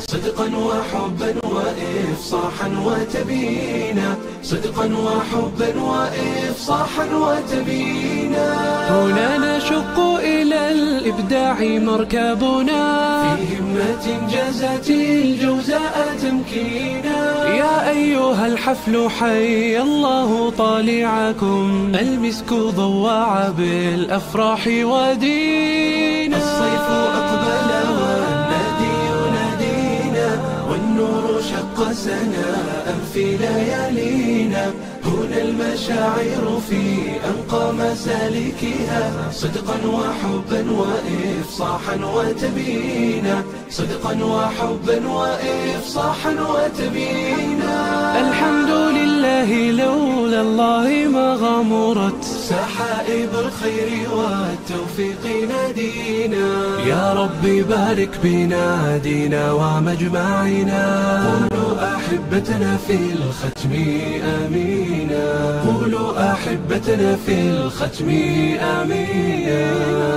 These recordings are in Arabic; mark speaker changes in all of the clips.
Speaker 1: صدقا وحبا وإفصاحا وتبينا، صدقا وحبا وإفصاحا وتبينا.
Speaker 2: هنا نشق إلى الإبداع مركبنا،
Speaker 1: في همة جازت الجوزاء تمكينا.
Speaker 2: يا أيها الحفل حي الله طالعكم، المسك ضوع بالأفراح ودينا.
Speaker 1: الصيف أقبل والنادي ينادينا، والنور شق سناء في ليالينا. هنا المشاعر في أنقى مسالكها، صدقا وحبا وإفصاحا وتبينا، صدقا وحبا وإفصاحا وتبينا.
Speaker 2: الحمد لله لولا الله ما غمرت
Speaker 1: سحائب الخير والتوفيق نادينا.
Speaker 2: يا رب بارك بنادينا ومجمعنا.
Speaker 1: قولوا أحبتنا في الختم آمينا، قولوا أحبتنا في الختم آمينا.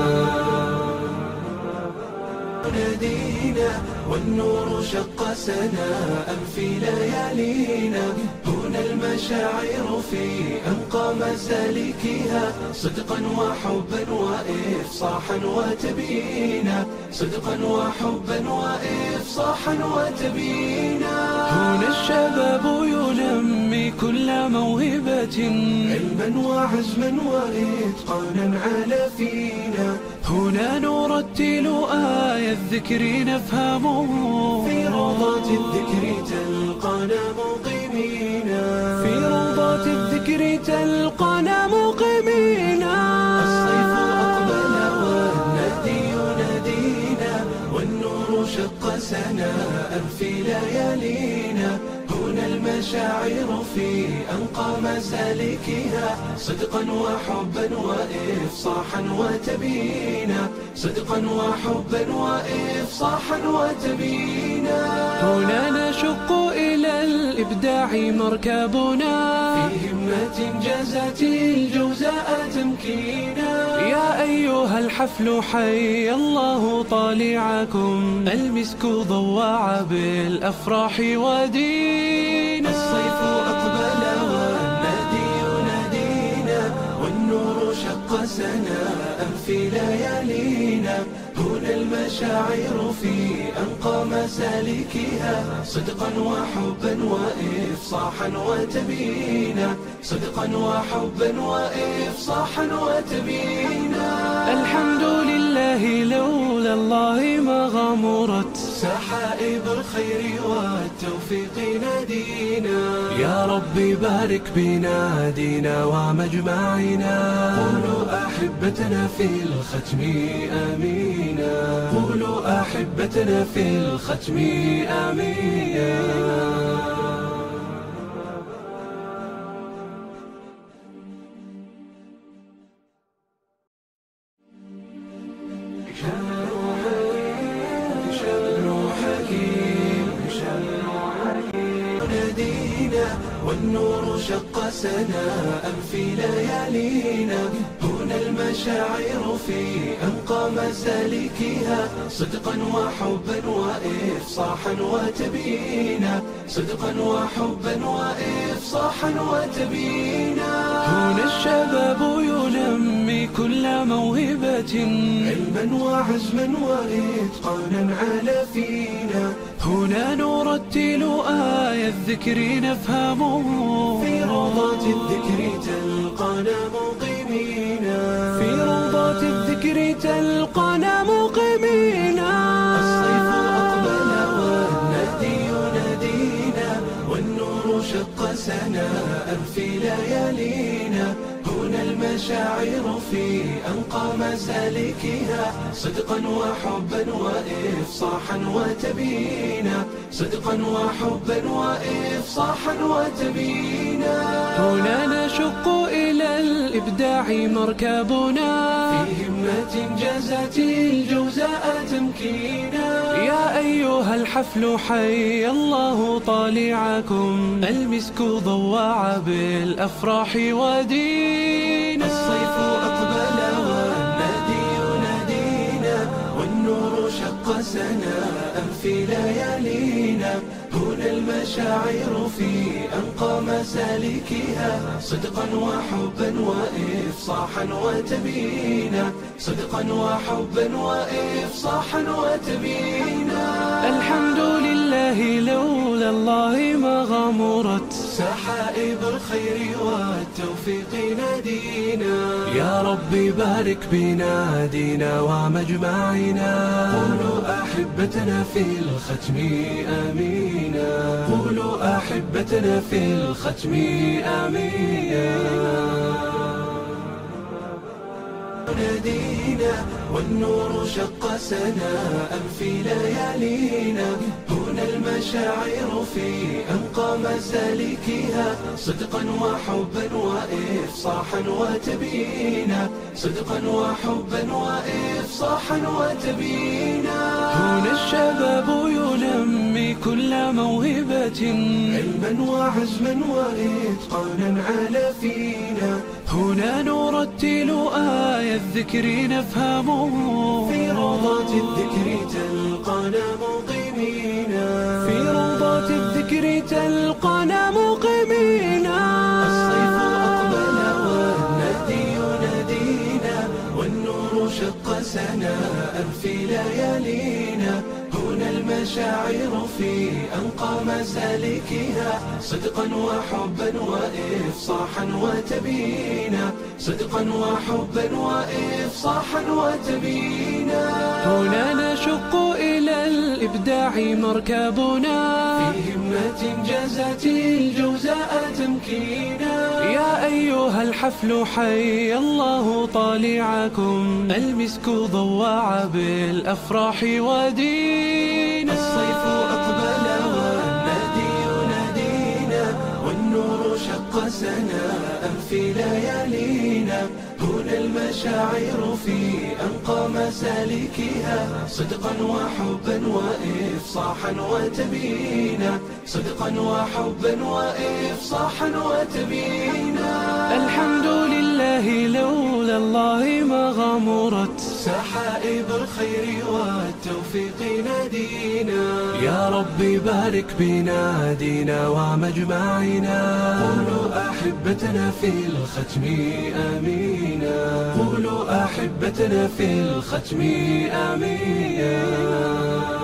Speaker 1: نادينا والنور شق سناء في ليالينا. هنا المشاعر في أنقى مسالكها، صدقا وحبا وإفصاحا وتبينا، صدقا وحبا وإفصاحا وتبينا.
Speaker 2: هنا الشباب ينمي كل موهبة،
Speaker 1: علما وعزما وإتقانا على فينا.
Speaker 2: هنا نرتل آية الذكر نفهمه،
Speaker 1: في روضات الذكر تلقانا مقيمينا،
Speaker 2: في روضات الذكر تلقانا مقيمينا.
Speaker 1: الصيف أقبل والنادي ينادينا، والنور شق سناء في ليالينا. هنا المشاعر في أنقى مسالكها، صدقا وحبا وإفصاحا وتبينا، صدقا وحبا وإفصاحا وتبينا.
Speaker 2: هنا نشق إلى الإبداع مركبنا،
Speaker 1: في همة جازت الجوزاء تمكينا.
Speaker 2: يا أيها الحفل حي الله طالعكم، المسك ضوع بالأفراح ودينا.
Speaker 1: الصيف أقبل والنادي ينادينا، والنور شق سناء في ليالينا. هنا المشاعر في أنقى مسالكها، صدقا وحبا وإفصاحا وتبينا، صدقا وحبا وإفصاحا وتبينا.
Speaker 2: الحمد لله لولا الله ما غمرت
Speaker 1: سحائب الخير والتوفيق نادينا.
Speaker 2: يا رب بارك بنادينا ومجمعنا.
Speaker 1: قولوا أحبتنا في الختم آمينا، قولوا أحبتنا في الختم آمينا. والنور شق سناء في ليالينا. هنا المشاعر في أنقى مسالكها، صدقا وحبا وإفصاحا وتبينا، صدقا وحبا وإفصاحا وتبينا.
Speaker 2: هنا الشباب ينمي كل موهبة،
Speaker 1: علما وعزما وإتقانا على فينا.
Speaker 2: هنا نرتل آية الذكر نفهمه،
Speaker 1: في روضات الذكر تلقانا مقيمينا،
Speaker 2: في روضات الذكر تلقانا مقيمينا.
Speaker 1: الصيف أقبل والنادي ينادينا، والنور شق سناء في ليالينا. هنا المشاعر في أنقى مسالكها، صدقا وحبا وإفصاحا وتبينا، صدقا وحبا وإفصاحا وتبينا.
Speaker 2: هنا نشق إلى الإبداع مركبنا،
Speaker 1: في همة جازت الجوزاء تمكينا.
Speaker 2: يا أيها الحفل حي الله طالعكم، المسك ضوع بالأفراح ودينا.
Speaker 1: الصيف أقبل والنادي ينادينا، والنور شق سناء في ليالينا، هنا المشاعر في أنقى مسالكها، صدقا وحبا وإفصاحا وتبيينا، صدقا وحبا وإفصاحا وتبيينا.
Speaker 2: الحمد لله لولا الله ما غمرت
Speaker 1: سحائب الخير والتوفيق نادينا،
Speaker 2: يا ربي بارك بنادينا ومجمعنا.
Speaker 1: قولوا أحبتنا في الختم آمينا،
Speaker 2: قولوا أحبتنا في الختم آمين.
Speaker 1: نادينا والنور شق سناء في ليالينا، هنا المشاعر في أنقى مسالكها، صدقا وحبا وإفصاحا وتبيينا، صدقا وحبا وإفصاحا وتبيينا.
Speaker 2: هنا الشباب ينمي كل موهبة،
Speaker 1: علما وعزما وإتقانا على فينا،
Speaker 2: هنا نرتل آية الذكر نفهمه،
Speaker 1: في روضات الذكر تلقانا مقيمينا،
Speaker 2: في روضات الذكر تلقانا مقيمينا.
Speaker 1: الصيف أقبل والنادي ينادينا، والنور شق سناء في ليالينا، هنا المشاعر في أنقى مسالكها، صدقا وحبا وإفصاحا وتبيينا، صدقا وحبا وإفصاحا وتبيينا.
Speaker 2: هنا نشق إلى الإبداع مركبنا،
Speaker 1: في همة جازت الجوزاء تمكينا،
Speaker 2: يا أيها الحفل حي الله طالعكم، المسك ضوع بالأفراح ودينا.
Speaker 1: الصيف أقبل والنادي ينادينا، والنور شق سناء في ليالينا، هنا المشاعر في أنقى مسالكها، صدقا وحبا وإفصاحا وتبيينا، صدقا وحبا وإفصاحا وتبيينا.
Speaker 2: الحمد لله لولا الله ما غمرت
Speaker 1: سحائب الخير والتوفيق نادينا،
Speaker 2: يا ربي بارك بنادينا ومجمعنا.
Speaker 1: قولوا أحبتنا في الختم آمينا،
Speaker 2: قولوا أحبتنا في الختم آمين.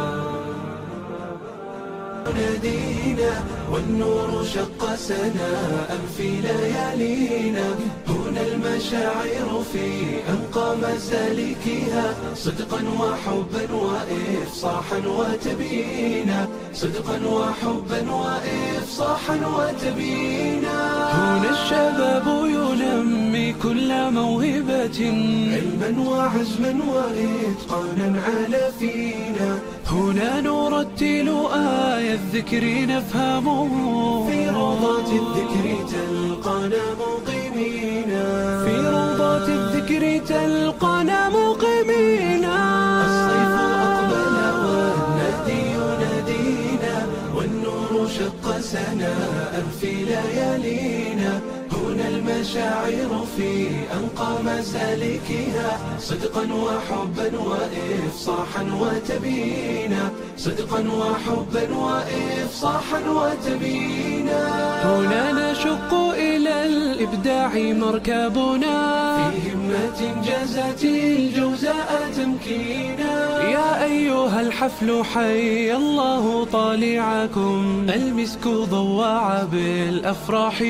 Speaker 1: نادينا والنور شق سناء في ليالينا، هنا المشاعر في أنقى مسالكها، صدقا وحبا وإفصاحا وتبيينا، صدقا وحبا وإفصاحا وتبيينا.
Speaker 2: هنا الشباب ينمي كل موهبة،
Speaker 1: علما وعزما وإتقانا على فينا،
Speaker 2: هنا نرتل آية الذكر نفهمه،
Speaker 1: في روضات الذكر تلقانا مقيمينا،
Speaker 2: في روضات الذكر تلقانا مقيمينا.
Speaker 1: الصيف أقبل والنادي ينادينا، والنور شق سناء في ليالينا، هنا المشاعر في أنقى مسالكها، صدقا وحبا وإفصاحا وتبيينا، صدقا وحبا وإفصاحا وتبيينا.
Speaker 2: هنا نشق إلى الإبداع مركبنا،
Speaker 1: في همة جازت الجوزاء تمكينا،
Speaker 2: يا أيها الحفل حي الله طالعكم، المسك ضوع بالأفراح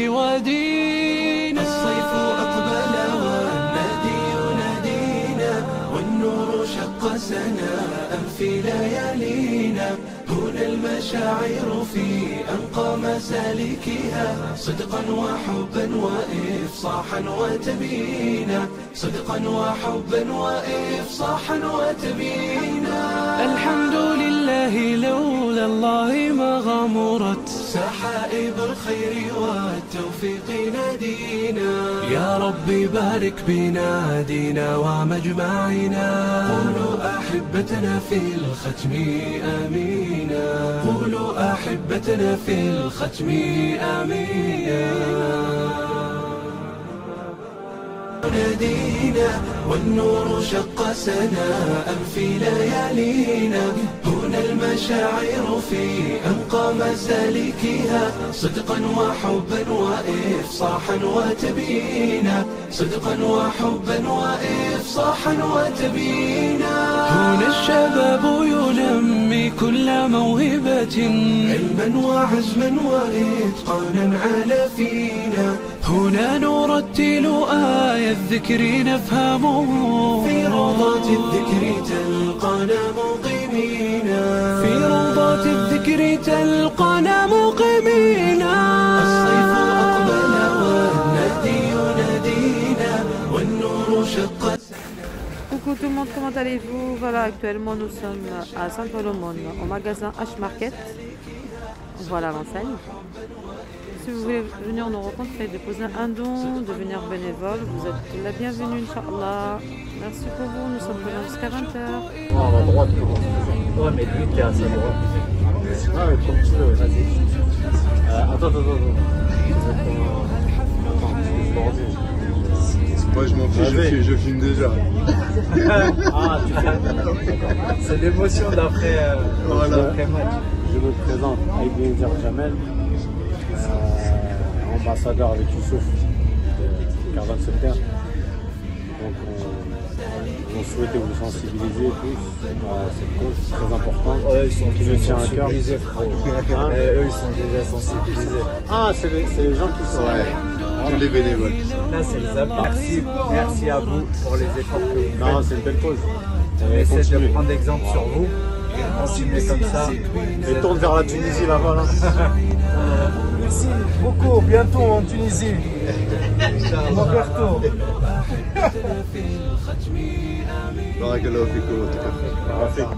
Speaker 2: ودينا.
Speaker 1: الصيف أقبل والنادي ينادينا، والنور شق سناء في ليالينا، هنا المشاعر في أنقى مسالكها، صدقا وحبا وإفصاحا وتبيينا، صدقا وحبا وإفصاحا وتبيينا.
Speaker 2: الحمد لله لولا الله ما غمرت
Speaker 1: سحائب الخير والتوفيق نادينا،
Speaker 2: يا ربي بارك بنادينا ومجمعنا.
Speaker 1: قولوا أحبتنا في الختم آمينا،
Speaker 2: قولوا أحبتنا في الختم آمين.
Speaker 1: نادينا والنور شق سناء في ليالينا. هنا المشاعر في أنقى مسالكها، صدقا وحبا وإفصاحا وتبيينا، صدقا وحبا وإفصاحا وتبيينا.
Speaker 2: هنا الشباب ينمي كل موهبة،
Speaker 1: علما وعزما وإتقانا على فينا.
Speaker 2: هنا نرتل آية الذكر نفهمه،
Speaker 1: في روضات الذكر تلقانا مقيمينا،
Speaker 2: في روضات الذكر تلقانا مقيمينا.
Speaker 1: الصيف أقبل والنادي ينادينا، والنور شق.
Speaker 3: Coucou tout le monde, comment allez-vous? Voilà, actuellement nous sommes à Saint-Paul-au-Monde, au magasin H-Market. Voilà l'enseigne. Si vous voulez venir nous rencontrer, déposer un don, devenir bénévole, vous êtes la bienvenue, Inch'Allah. Merci pour vous, nous sommes présents jusqu'à 20h.
Speaker 4: Non, à la droite, ouais, mais lui qui est à sa droite. Ah, mais comme tu veux, vas-y. Attends.
Speaker 5: Moi je m'en fiche, je filme déjà.
Speaker 4: Ah, c'est l'émotion d'après match. Je me présente, Aïdine Jamel, ambassadeur avec Youssouf de Cardin Secteur. Donc on souhaitait vous sensibiliser tous à cette cause très importante. Ouais, ils sont déjà sensibilisés, frérot. Eux ils sont déjà sensibilisés. Ah, c'est les gens qui sont...
Speaker 5: Ouais. Tous les bénévoles.
Speaker 4: Là, c'est les amis. Merci à vous pour les efforts que vous faites. Non, c'est une belle cause. On essaie de prendre exemple sur vous et continuer comme ça. Et tourne vers la Tunisie là-bas. Là.
Speaker 6: Merci beaucoup. Bientôt en Tunisie. Roberto.
Speaker 5: Barakallahu fikum wa takaffur.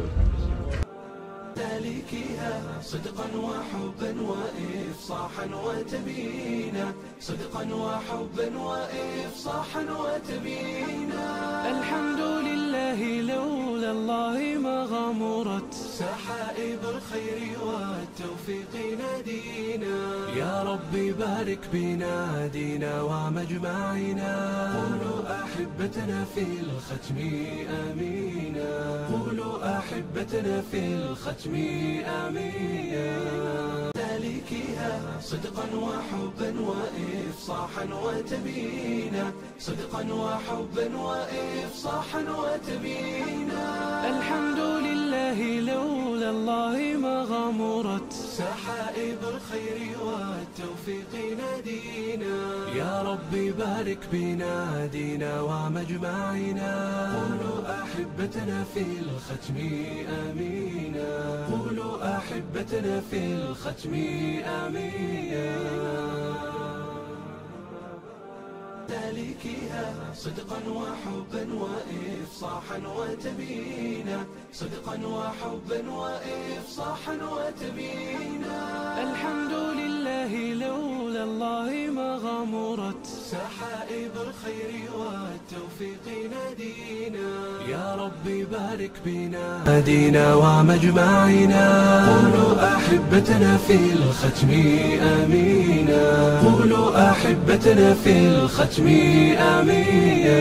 Speaker 1: صدقا وحبا وإفصاحا وتبيينا، صدقا وحبا وإفصاحا وتبيينا.
Speaker 2: الحمد لله لولا الله ما غمرت
Speaker 1: سحائب الخير والتوفيق نادينا.
Speaker 2: يا ربي بارك بنادينا ومجمعنا.
Speaker 1: قولوا أحبتنا في الختم آمينا، قولوا أحبتنا في الختم آمينا. ذلكها صدقا وحبا وإفصاحا وتبيينا، صدقا وحبا وإفصاحا وتبيينا.
Speaker 2: الحمد لله لولا الله ما غمرت
Speaker 1: سحائب الخير والتوفيق نادينا.
Speaker 2: يا ربي بارك بنادينا ومجمعنا.
Speaker 1: قولوا أحبتنا في الختم آمينا، قولوا أحبتنا في الختم آمينا. ذلكها صدقا وحبا وإفصاحا وتبيينا، صدقا وحبا وإفصاحا وتبيينا.
Speaker 2: الحمد لله لولا الله ما غمرت
Speaker 1: سحائب الخير والتوفيق نادينا.
Speaker 2: يا ربي بارك بنادينا ومجمعنا.
Speaker 1: قولوا أحبتنا في الختم آمينا، قولوا أحبتنا في الختم آمينا.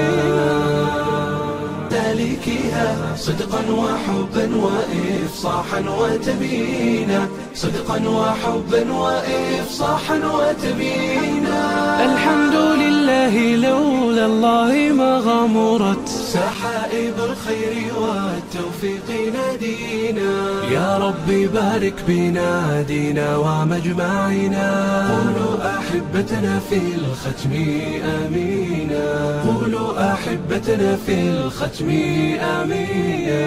Speaker 1: ذلكها صدقا وحبا وإفصاحا وتبيينا، صدقا وحبا وإفصاحا وتبيينا.
Speaker 2: الحمد لله لولا الله ما غمرت
Speaker 1: سحائب الخير والتوفيق نادينا.
Speaker 2: يا ربي بارك بنادينا ومجمعنا.
Speaker 1: قولوا أحبتنا في الختم آمينا، قولوا أحبتنا في الختم آمينا.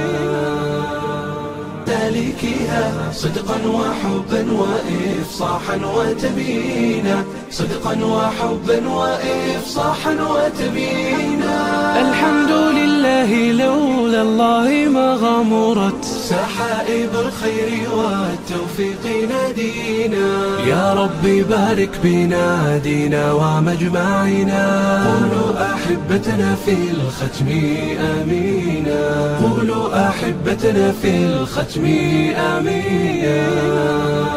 Speaker 1: ذلكها صدقا وحبا وإفصاحا وتبيينا، صدقا وحبا وإفصاحا وتبيينا.
Speaker 2: الحمد لله لولا الله ما غمرت
Speaker 1: سحائب الخير والتوفيق نادينا.
Speaker 2: يا ربي بارك بنادينا ومجمعنا.
Speaker 1: قولوا أحبتنا في الختم آمينا، قولوا أحبتنا في الختم آمينا.